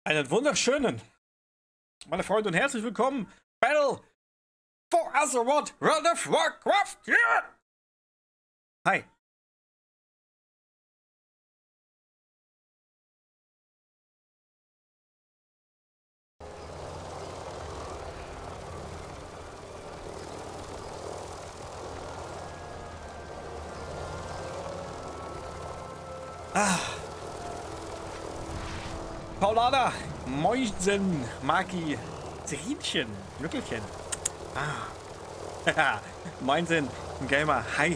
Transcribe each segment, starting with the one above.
Einen wunderschönen, meine Freunde, und herzlich willkommen, Battle for Azeroth, World of Warcraft, yeah! Hi. Paulana, Moinsen, Maki, Serinchen, Mückelchen. Moinsen, Gamer, hi.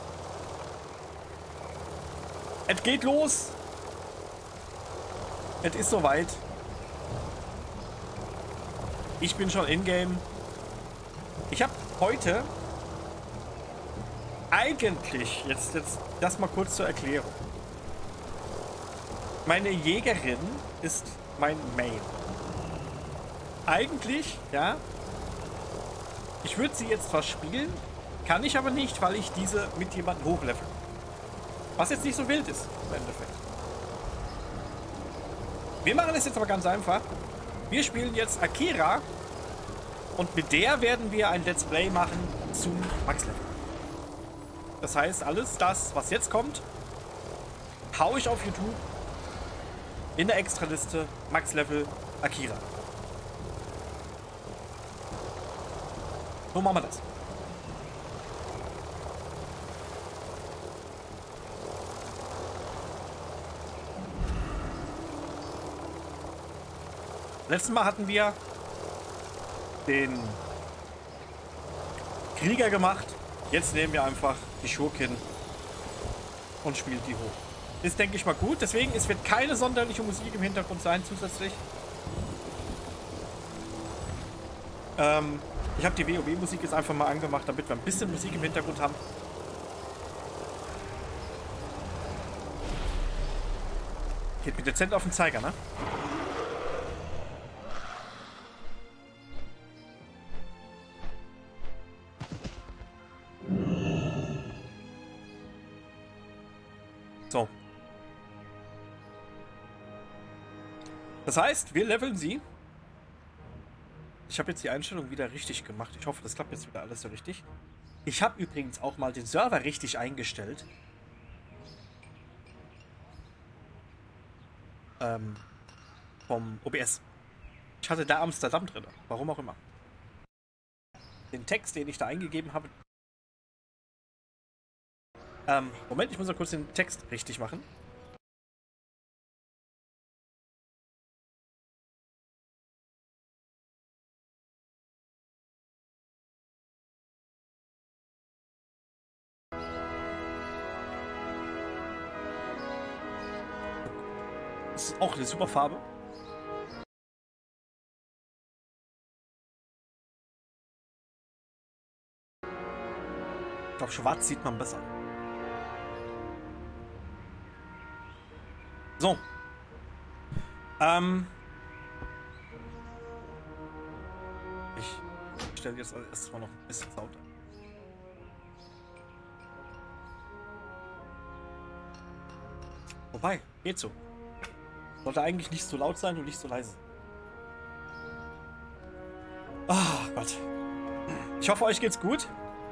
Es geht los. Es ist soweit. Ich bin schon in-game. Ich habe heute eigentlich, jetzt das mal kurz zur Erklärung. Meine Jägerin ist mein Main. Eigentlich, ja. Ich würde sie jetzt zwar spielen, kann ich aber nicht, weil ich diese mit jemandem hochlevel. Was jetzt nicht so wild ist, im Endeffekt. Wir machen es jetzt aber ganz einfach. Wir spielen jetzt Akira und mit der werden wir ein Let's Play machen zum Max-Level. Das heißt, alles das, was jetzt kommt, hau ich auf YouTube in der Extraliste Max-Level Akira. So machen wir das. Letztes Mal hatten wir den Krieger gemacht. Jetzt nehmen wir einfach die Schurkin und spielen die hoch. Ist, denke ich mal, gut. Deswegen, es wird keine sonderliche Musik im Hintergrund sein, zusätzlich. Ich habe die WoW-Musik jetzt einfach mal angemacht, damit wir ein bisschen Musik im Hintergrund haben. Geht mir dezent auf den Zeiger, ne? So. Das heißt, wir leveln sie. Ich habe jetzt die Einstellung wieder richtig gemacht. Ich hoffe, das klappt jetzt wieder alles so richtig. Ich habe übrigens auch mal den Server richtig eingestellt. Vom OBS. Ich hatte da Amsterdam drin. Warum auch immer. Den Text, den ich da eingegeben habe. Moment, ich muss noch kurz den Text richtig machen. Das ist auch eine super Farbe. Ich glaube, schwarz sieht man besser. So. Ich stelle jetzt erstmal noch ein bisschen Sound ein. Wobei, geht so. Sollte eigentlich nicht so laut sein und nicht so leise. Oh Gott. Ich hoffe, euch geht's gut.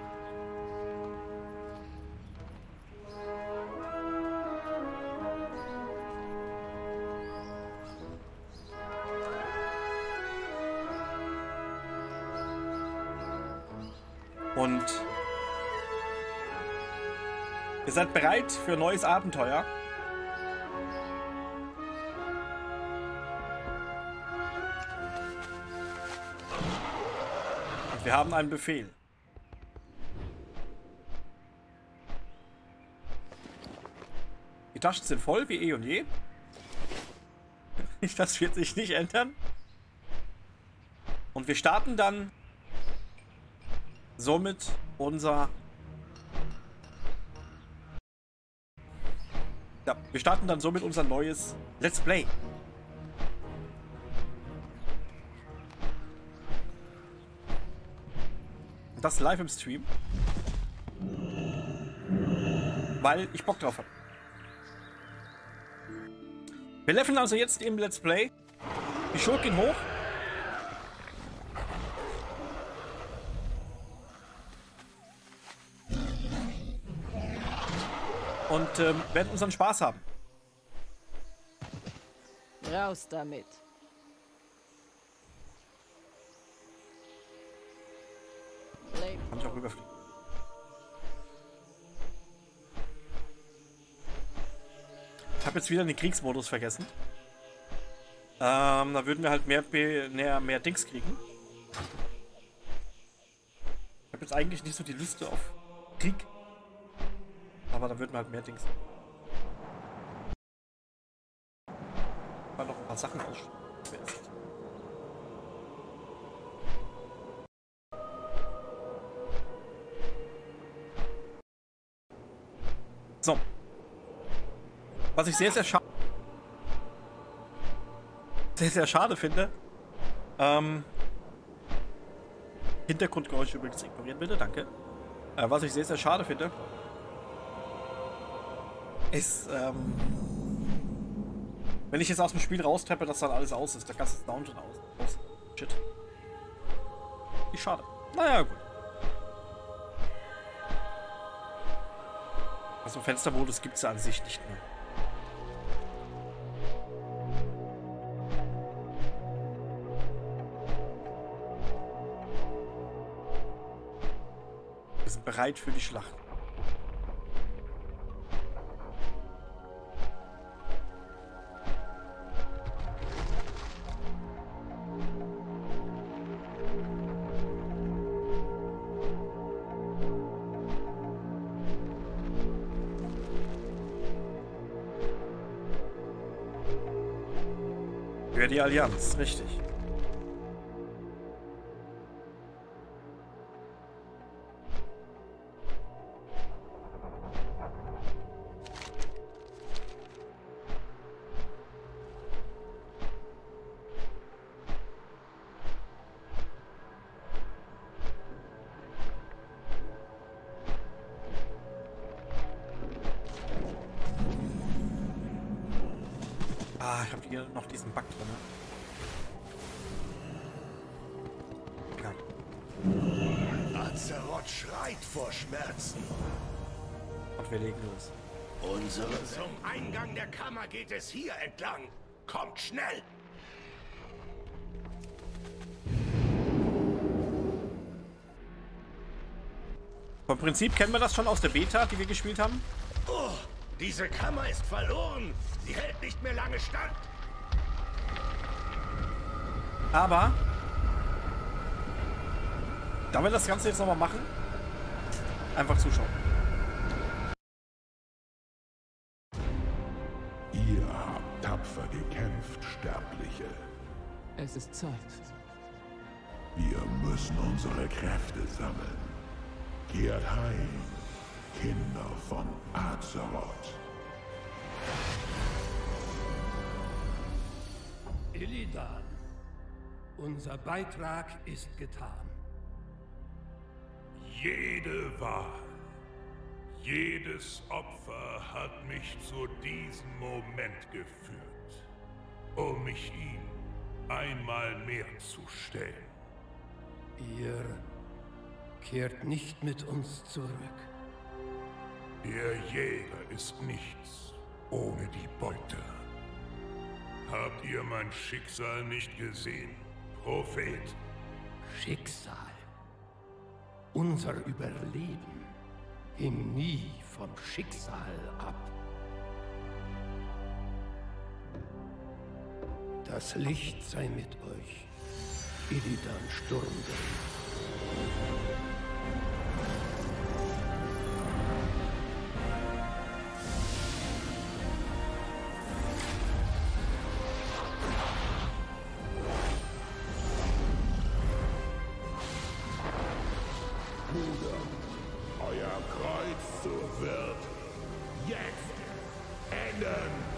Und ihr seid bereit für ein neues Abenteuer. Und wir haben einen Befehl. Die Taschen sind voll, wie eh und je. Das wird sich nicht ändern. Und wir starten dann somit unser... Ja, wir starten dann somit unser neues Let's Play. Und das live im Stream. Weil ich Bock drauf habe. Wir leveln also jetzt im Let's Play Die Schurken hoch. Und werden unseren Spaß haben. Raus damit. Kann ich auch rüberfliegen. Ich habe jetzt wieder den Kriegsmodus vergessen. Da würden wir halt mehr Dings kriegen. Ich habe jetzt eigentlich nicht so die Liste auf Krieg. Aber da würden wir halt mehr Dings. Mal noch ein paar Sachen ausstellen. So. Was ich sehr, sehr schade finde. Hintergrundgeräusche übrigens ignorieren, bitte, danke. Was ich sehr, sehr schade finde, ist, wenn ich jetzt aus dem Spiel rausteppe, dass dann alles aus ist. Der ganze Sound schon aus. Shit. Wie schade. Naja, gut. Also Fenstermodus gibt es ja an sich nicht mehr. Wir sind bereit für die Schlacht. Für die Allianz, richtig. Ah, ich habe hier noch diesen Bug drin. Ja. Azeroth schreit vor Schmerzen. Und wir legen los. Zum Eingang der Kammer geht es hier entlang. Kommt schnell! Vom Prinzip kennen wir das schon aus der Beta, die wir gespielt haben. Oh, diese Kammer ist verloren. Sie hält nicht mehr lange stand. Aber da wir das Ganze jetzt nochmal machen, einfach zuschauen. Ihr habt tapfer gekämpft, Sterbliche. Es ist Zeit. Wir müssen unsere Kräfte sammeln. Kehrt heim, Kinder von Azeroth. Illidan, unser Beitrag ist getan. Jede Wahl, jedes Opfer hat mich zu diesem Moment geführt, um mich ihm einmal mehr zu stellen. Ihr kehrt nicht mit uns zurück. Der Jäger ist nichts ohne die Beute. Habt ihr mein Schicksal nicht gesehen, Prophet? Schicksal. Unser Überleben hing nie vom Schicksal ab. Das Licht sei mit euch, Illidan Sturmwind. Euer Kreuzzug wird jetzt enden.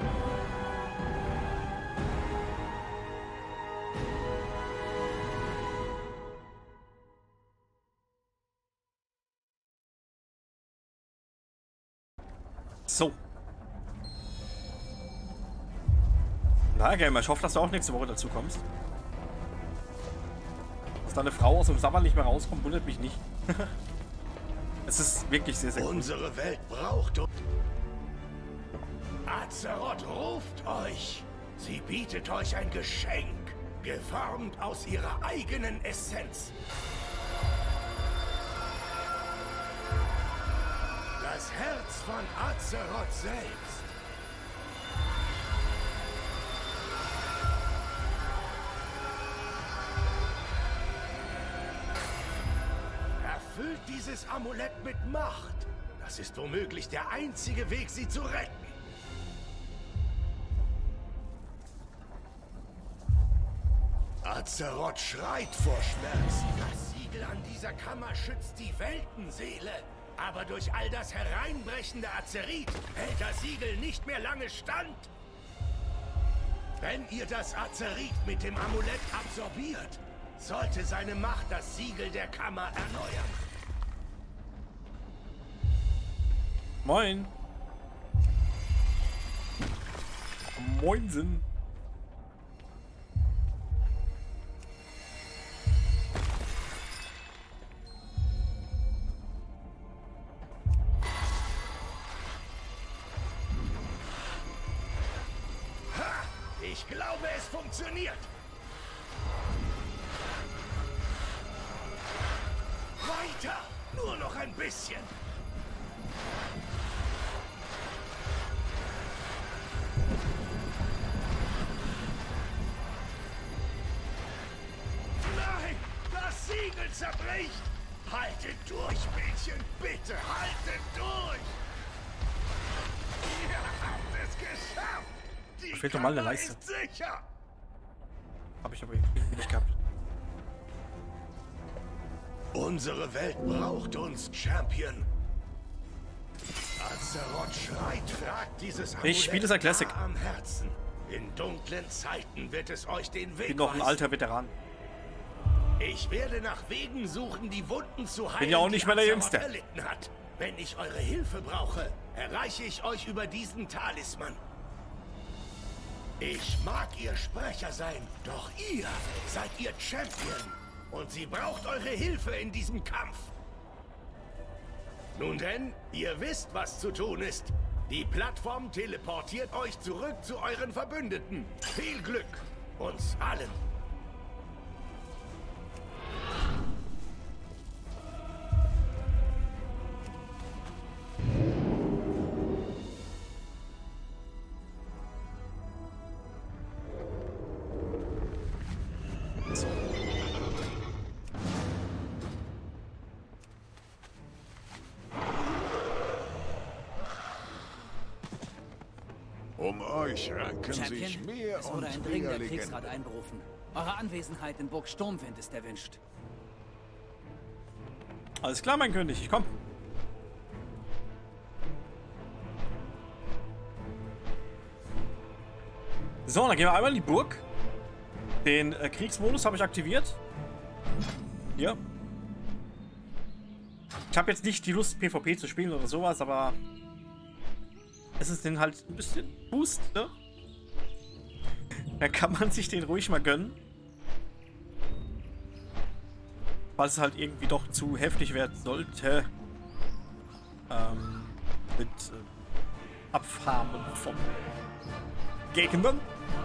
So. Na, Gamer, ich hoffe, dass du auch nächste Woche dazu kommst. Dass deine Frau aus dem Sabber nicht mehr rauskommt, wundert mich nicht. Es ist wirklich sehr, sehr gut. Unsere Welt braucht uns. Azeroth ruft euch. Sie bietet euch ein Geschenk, geformt aus ihrer eigenen Essenz. Das Herz von Azeroth selbst. Erfüllt dieses Amulett mit Macht. Das ist womöglich der einzige Weg, sie zu retten. Azeroth schreit vor Schmerz. Das Siegel an dieser Kammer schützt die Weltenseele. Aber durch all das hereinbrechende Azerit hält das Siegel nicht mehr lange stand. Wenn ihr das Azerit mit dem Amulett absorbiert, sollte seine Macht das Siegel der Kammer erneuern. Moin. Moinsen. Ich glaube, es funktioniert. Weiter! Nur noch ein bisschen. Nein! Das Siegel zerbricht! Haltet durch, Mädchen! Bitte haltet durch! Ihr habt es geschafft! Da fehlt doch mal eine Leiste. Habe ich aber irgendwie nicht gehabt. Unsere Welt braucht uns, Champion. Azeroth schreit, fragt dieses Amulett Ich spiele es Classic. am Herzen. In dunklen Zeiten wird es euch den Weg Ich bin noch ein alter Veteran. Ich werde nach Wegen suchen, die Wunden zu heilen, bin ja auch nicht mehr der Jüngste. erlitten hat. Wenn ich eure Hilfe brauche, erreiche ich euch über diesen Talisman. Ich mag ihr Sprecher sein, doch ihr seid ihr Champion. Und sie braucht eure Hilfe in diesem Kampf. Nun denn, ihr wisst, was zu tun ist. Die Plattform teleportiert euch zurück zu euren Verbündeten. Viel Glück, uns allen. Um euch ranken sich Champion, mehr es wurde und ein mehr dringender Legenden. Kriegsrat einberufen. Eure Anwesenheit in Burg Sturmwind ist erwünscht. Alles klar, mein König, ich komm. So, dann gehen wir einmal in die Burg. Den Kriegsmodus habe ich aktiviert. Hier. Ich habe jetzt nicht die Lust, PvP zu spielen oder sowas, aber es ist den halt ein bisschen Boost, ne? Da kann man sich den ruhig mal gönnen. Falls es halt irgendwie doch zu heftig werden sollte. Mit Abfarmen von Gegnern.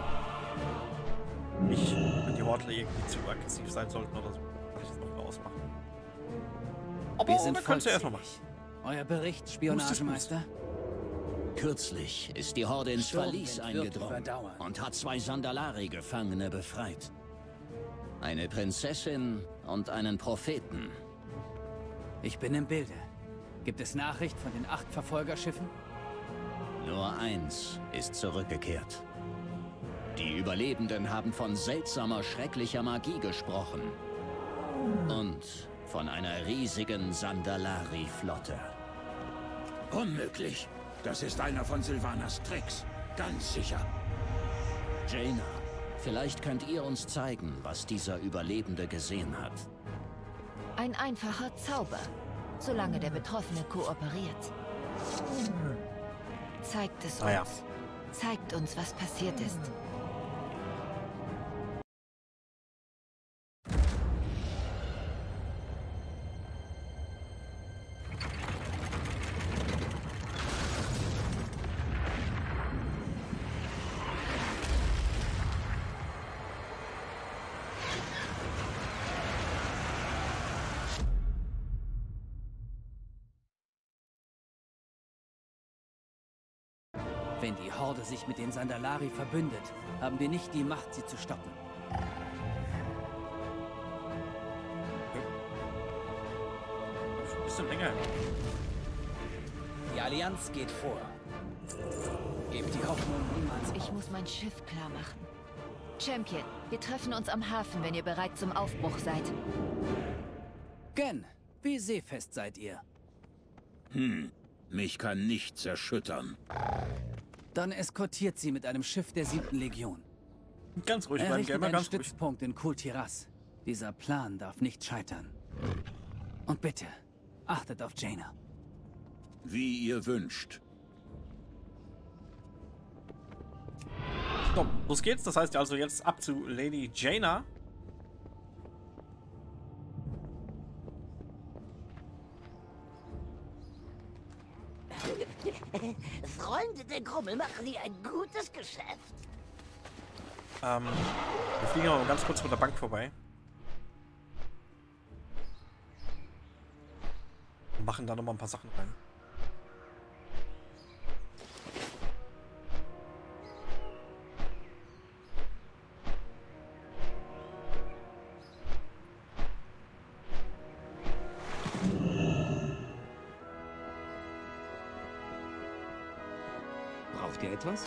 Nicht, wenn die Hortler irgendwie zu aggressiv sein sollten oder so. Kann ich das noch ausmachen. Aber Wir sind dann kannst du erstmal machen. Euer Bericht, Spionagemeister? Kürzlich ist die Horde ins Verlies Sturmwind wird eingedrungen überdauern. und hat 2 Sandalari-Gefangene befreit. Eine Prinzessin und einen Propheten. Ich bin im Bilde. Gibt es Nachricht von den 8 Verfolgerschiffen? Nur eins ist zurückgekehrt. Die Überlebenden haben von seltsamer, schrecklicher Magie gesprochen. Und von einer riesigen Sandalari-Flotte. Unmöglich. Das ist einer von Sylvanas Tricks. ganz sicher. Jaina, vielleicht könnt ihr uns zeigen, was dieser Überlebende gesehen hat. Ein einfacher Zauber, solange der Betroffene kooperiert. Zeigt es uns. ja. Zeigt uns, was passiert ist. Wenn die Horde sich mit den Sandalari verbündet, haben wir nicht die Macht, sie zu stoppen. Ein bisschen länger. Die Allianz geht vor. Gebt die Hoffnung niemals. Ich muss mein Schiff klar machen. Champion, wir treffen uns am Hafen, wenn ihr bereit zum Aufbruch seid. Gen, wie seefest seid ihr? Mich kann nichts erschüttern. Dann eskortiert sie mit einem Schiff der 7. Legion. Ganz ruhig bleiben, Errichtet Gamer, einen ganz ruhig. Stützpunkt in Kul Tiras. Dieser Plan darf nicht scheitern. Und bitte, achtet auf Jaina. Wie ihr wünscht. So, los geht's. Das heißt also jetzt ab zu Lady Jaina. Freunde der Grummel machen hier ein gutes Geschäft. Wir fliegen aber mal ganz kurz mit der Bank vorbei. Und machen da nochmal ein paar Sachen rein. Braucht ihr etwas?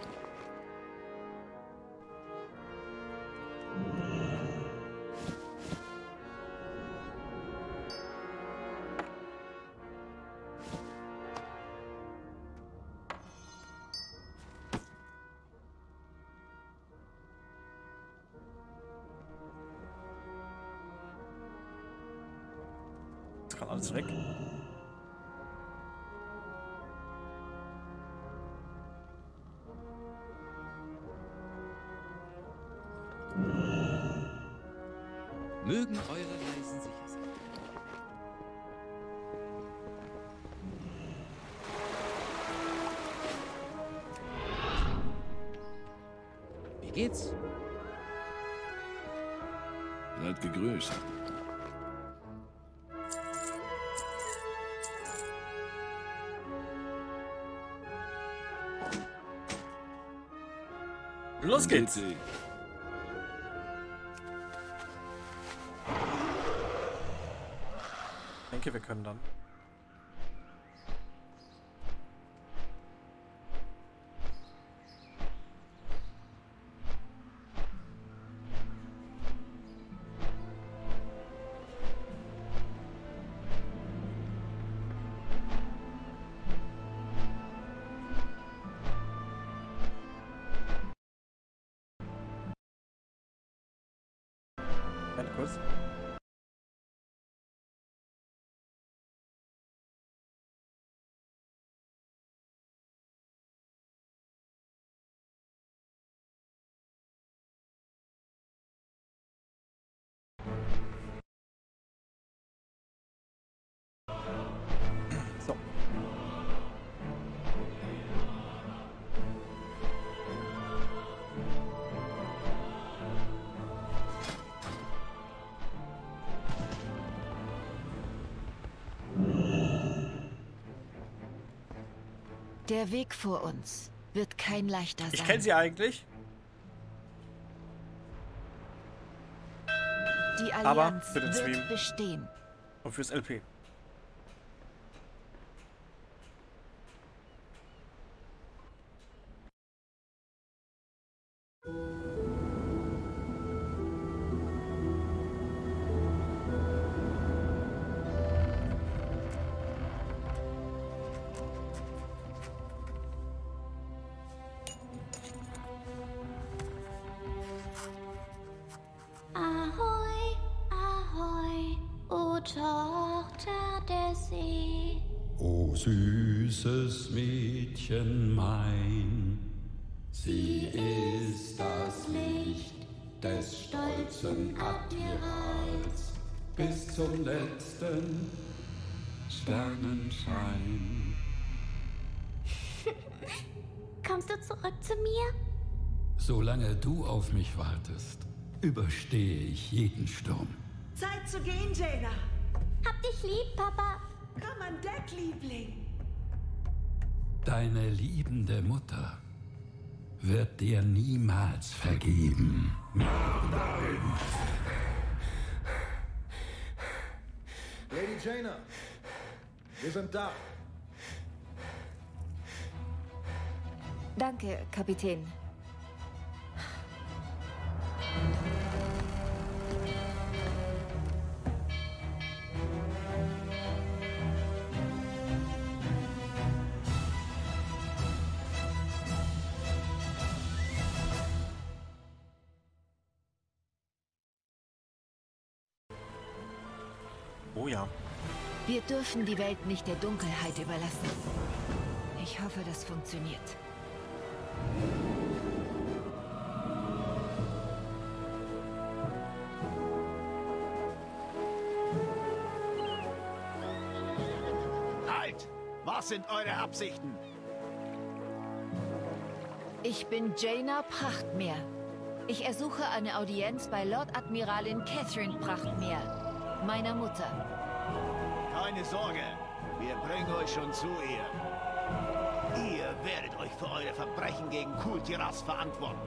Jetzt kann alles weg. Mögen eure Reisen sicher sein. Wie geht's? Seid gegrüßt. Los geht's! Bitte. Ich denke, wir können dann. Warte kurz. So. Der Weg vor uns wird kein leichter sein. Ich kenne sie eigentlich, Die aber Allianz für den wird Stream bestehen. und fürs LP. Tochter der See. O süßes Mädchen mein, sie ist das Licht des stolzen Admirals bis zum letzten Sternenschein. Kommst du zurück zu mir? Solange du auf mich wartest, überstehe ich jeden Sturm. Zeit zu gehen, Jaina. Hab dich lieb, Papa. Komm an Deck, Liebling. Deine liebende Mutter wird dir niemals vergeben. Nein! Lady Jaina, wir sind da. Danke, Kapitän. Oh ja. Wir dürfen die Welt nicht der Dunkelheit überlassen. Ich hoffe, das funktioniert. Halt! Was sind eure Absichten? Ich bin Jaina Prachtmeer. Ich ersuche eine Audienz bei Lord Admiralin Catherine Prachtmeer, meiner Mutter. Keine Sorge, wir bringen euch schon zu ihr. Ihr werdet euch für eure Verbrechen gegen Kul Tiras verantworten.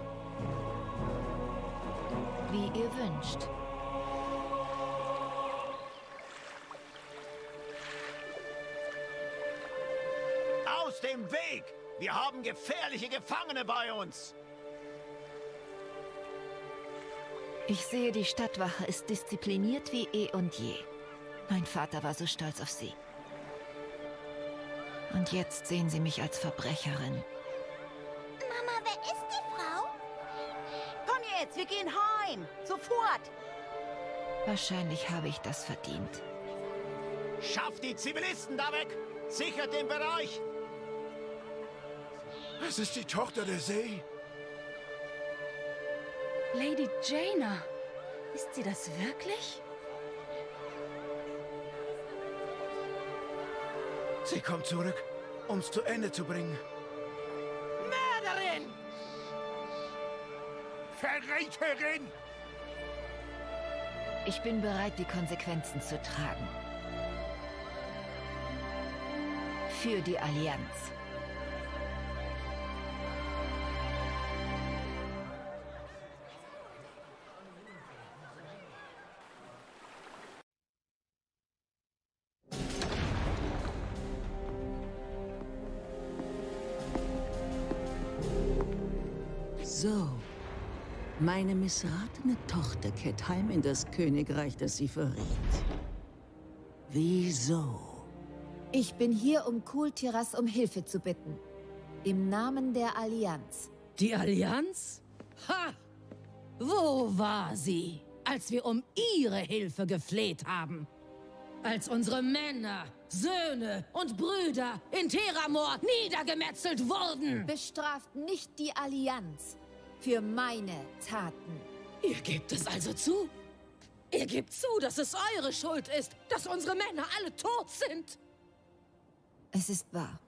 Wie ihr wünscht. Aus dem Weg! Wir haben gefährliche Gefangene bei uns! Ich sehe, die Stadtwache ist diszipliniert wie eh und je. Mein Vater war so stolz auf sie. Und jetzt sehen sie mich als Verbrecherin. Mama, wer ist die Frau? Komm jetzt, wir gehen heim. Sofort. Wahrscheinlich habe ich das verdient. Schafft die Zivilisten da weg! Sichert den Bereich! Es ist die Tochter der See. Lady Jaina. Ist sie das wirklich? Sie kommt zurück, um's zu Ende zu bringen. Mörderin! Verräterin! Ich bin bereit, die Konsequenzen zu tragen. Für die Allianz. So, meine missratene Tochter kehrt heim in das Königreich, das sie verriet. Wieso? Ich bin hier, um Kul Tiras um Hilfe zu bitten. Im Namen der Allianz. Die Allianz? Ha! Wo war sie, als wir um ihre Hilfe gefleht haben? Als unsere Männer, Söhne und Brüder in Theramore niedergemetzelt wurden! Bestraft nicht die Allianz für meine Taten. Ihr gebt es also zu? Ihr gebt zu, dass es eure Schuld ist, dass unsere Männer alle tot sind? Es ist wahr.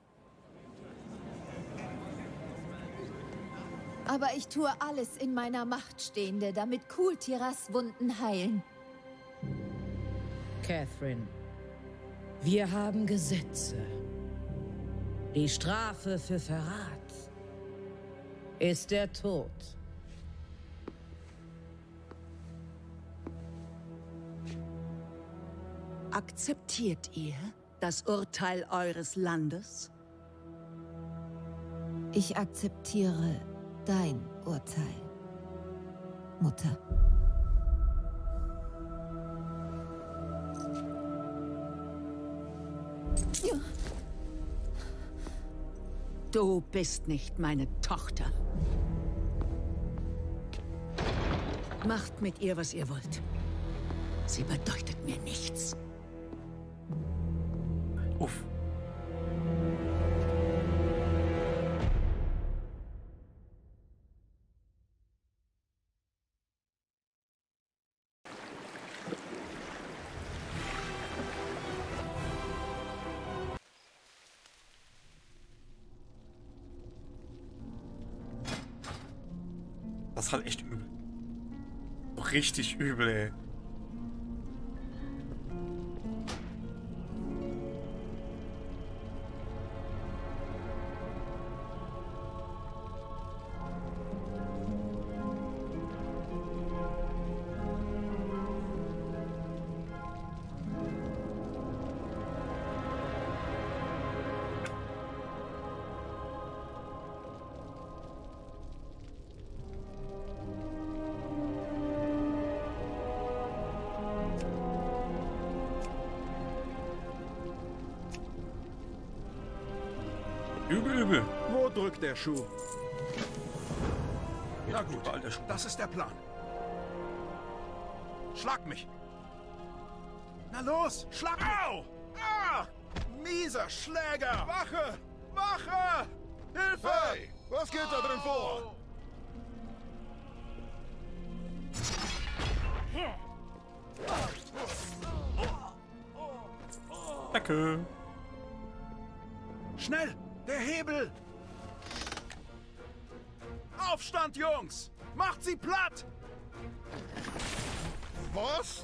Aber ich tue alles in meiner Macht Stehende, damit Kul Tiras Wunden heilen. Catherine, wir haben Gesetze. Die Strafe für Verrat ist der Tod. Akzeptiert ihr das Urteil eures Landes? Ich akzeptiere dein Urteil, Mutter. Du bist nicht meine Tochter. Macht mit ihr, was ihr wollt. Sie bedeutet mir nichts. Uff. Das ist halt echt übel. So richtig übel, ey. Übel, übel. Wo drückt der Schuh? Na gut, das ist der Plan. Schlag mich! Na los, schlag mich! Au! Ah! Mieser Schläger! Wache! Wache! Hilfe! Hey, was geht da drin vor? Danke. Schnell! Der Hebel! Aufstand, Jungs! Macht sie platt! Was?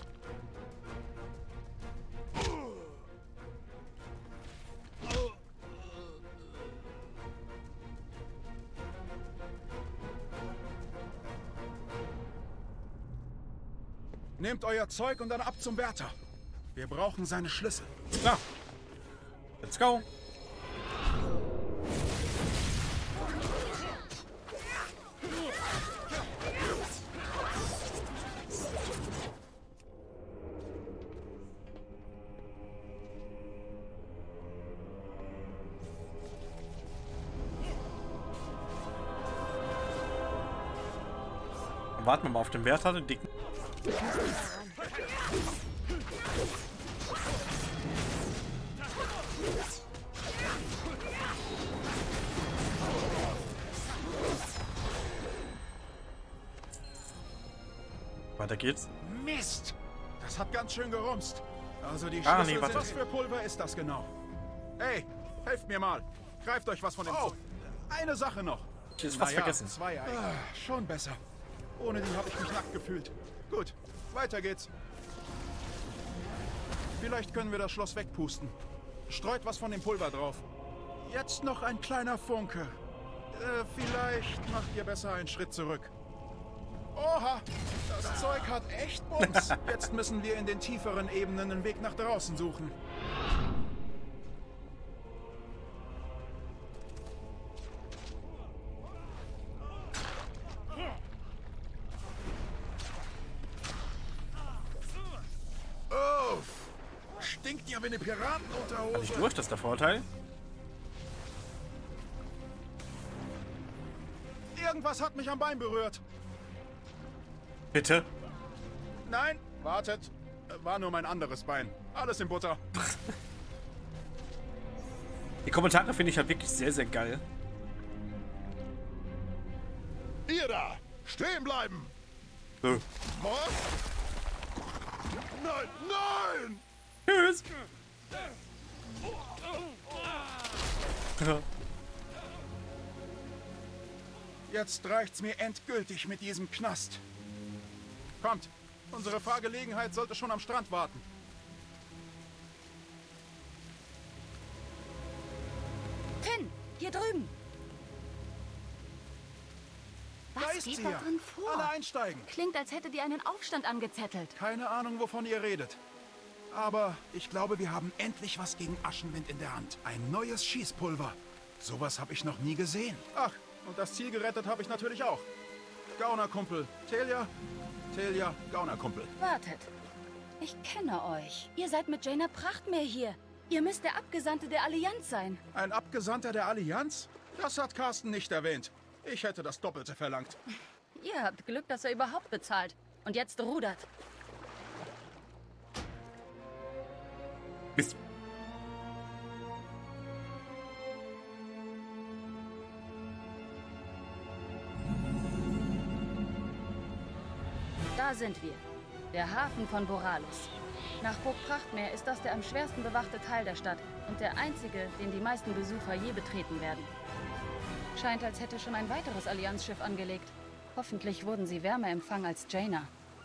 Nehmt euer Zeug und dann ab zum Wärter. Wir brauchen seine Schlüssel. Ja. Let's go. Warten wir mal auf den Wärter, den dicken. Weiter geht's. Mist! Das hat ganz schön gerumst. Also die Ah, Schlüssel nee, warte. sind... Was für Pulver ist das genau? Hey, helft mir mal. Greift euch was von dem... Oh, eine Sache noch. Ich hab's fast vergessen. 2 Ei. Schon besser. Ohne die habe ich mich nackt gefühlt. Gut, weiter geht's. Vielleicht können wir das Schloss wegpusten. Streut was von dem Pulver drauf. Jetzt noch ein kleiner Funke. Vielleicht macht ihr besser einen Schritt zurück. Oha, das Zeug hat echt Bums. Jetzt müssen wir in den tieferen Ebenen einen Weg nach draußen suchen. Uff! Stinkt ja wie eine Piratenunterhose. Ich durch, das ist der Vorteil. Irgendwas hat mich am Bein berührt. Bitte? Nein, wartet. War nur mein anderes Bein. Alles in Butter. Die Kommentare finde ich halt wirklich sehr, sehr geil. Ihr da! Stehen bleiben! So. Was? Nein, nein! Tschüss! Jetzt reicht's mir endgültig mit diesem Knast. Kommt, unsere Fahrgelegenheit sollte schon am Strand warten. Finn, hier drüben. Da Was ist geht sie da ja. drin vor? Alle einsteigen. Klingt, als hättet ihr einen Aufstand angezettelt. Keine Ahnung, wovon ihr redet. Aber ich glaube, wir haben endlich was gegen Aschenwind in der Hand. Ein neues Schießpulver. Sowas habe ich noch nie gesehen. Ach, und das Ziel gerettet habe ich natürlich auch. Gaunerkumpel. Telia, Gaunerkumpel. Wartet. Ich kenne euch. Ihr seid mit Jaina Prachtmeer hier. Ihr müsst der Abgesandte der Allianz sein. Ein Abgesandter der Allianz? Das hat Carsten nicht erwähnt. Ich hätte das Doppelte verlangt. Ihr habt Glück, dass er überhaupt bezahlt. Und jetzt rudert. Da sind wir. Der Hafen von Boralus. Nach Burg Prachtmeer ist das der am schwersten bewachte Teil der Stadt und der einzige, den die meisten Besucher je betreten werden. Scheint, als hätte schon ein weiteres Allianzschiff angelegt. Hoffentlich wurden sie wärmer empfangen als Jaina.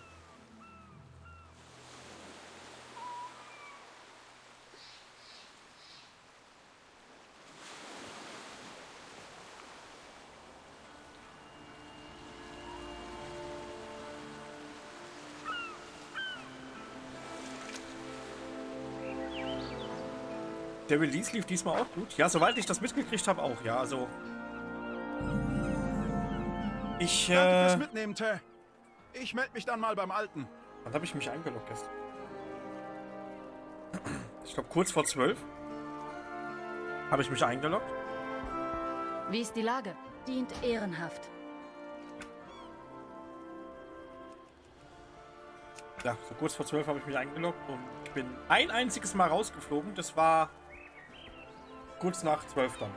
Der Release lief diesmal auch gut. Ja, soweit ich das mitgekriegt habe, auch. Ja, also... Danke fürs Mitnehmen, Teh. Ich melde mich dann mal beim Alten. Wann habe ich mich eingeloggt gestern? Ich glaube, kurz vor 12 habe ich mich eingeloggt. Wie ist die Lage? Dient ehrenhaft. Ja, so kurz vor 12 habe ich mich eingeloggt und ich bin ein einziges Mal rausgeflogen. Das war kurz nach 12 dann.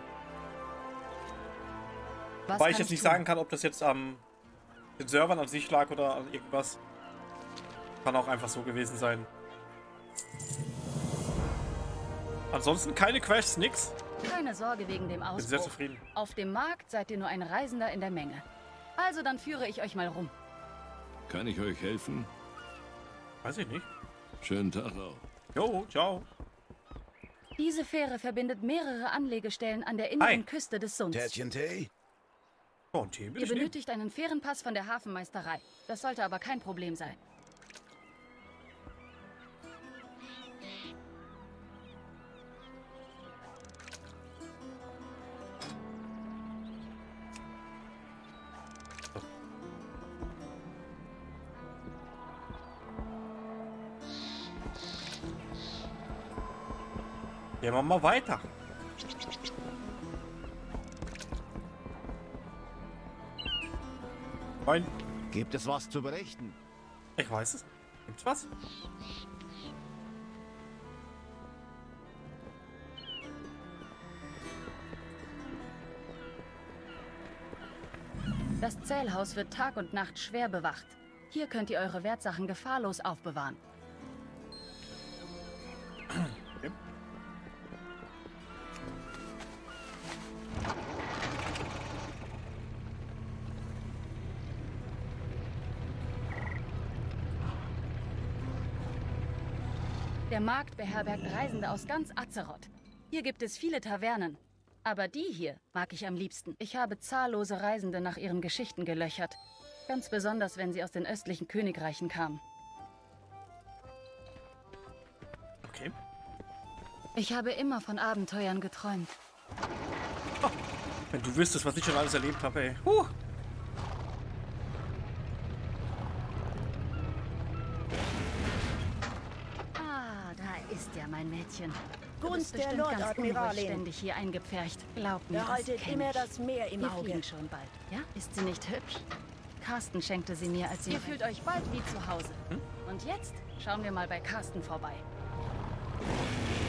Wobei ich jetzt nicht sagen kann, ob das jetzt an den Servern an sich lag oder an irgendwas. Kann auch einfach so gewesen sein. Ansonsten keine Quests, nix. Keine Sorge wegen dem Ausbruch. Bin sehr zufrieden. Auf dem Markt seid ihr nur ein Reisender in der Menge. Also dann führe ich euch mal rum. Kann ich euch helfen? Weiß ich nicht. Schönen Tag auch. Jo, ciao. Diese Fähre verbindet mehrere Anlegestellen an der inneren Küste des Sunds. Tätchen Tee? Oh, ein Tee will Ihr ich nehmen. benötigt einen Fährenpass von der Hafenmeisterei. Das sollte aber kein Problem sein. Gehen wir mal weiter. Moin. Gibt es was zu berichten? Ich weiß es. Gibt's was? Das Zählhaus wird Tag und Nacht schwer bewacht. Hier könnt ihr eure Wertsachen gefahrlos aufbewahren. Okay. Der Markt beherbergt Reisende aus ganz Azeroth. Hier gibt es viele Tavernen. Aber die hier mag ich am liebsten. Ich habe zahllose Reisende nach ihren Geschichten gelöchert. Ganz besonders, wenn sie aus den östlichen Königreichen kamen. Okay. Ich habe immer von Abenteuern geträumt. Oh, wenn du wüsstest, was ich schon alles erlebt habe, ey. Da ist ja mein Mädchen. Gunst der Lord-Admiralin. Ständig hier eingepfercht. Glaub mir, Behaltet immer das Meer im Wir Auge. fliegen schon bald, ja? Ist sie nicht hübsch? Carsten schenkte sie mir, als sie... Ihr fühlt euch bald wie zu Hause. Und jetzt schauen wir mal bei Carsten vorbei.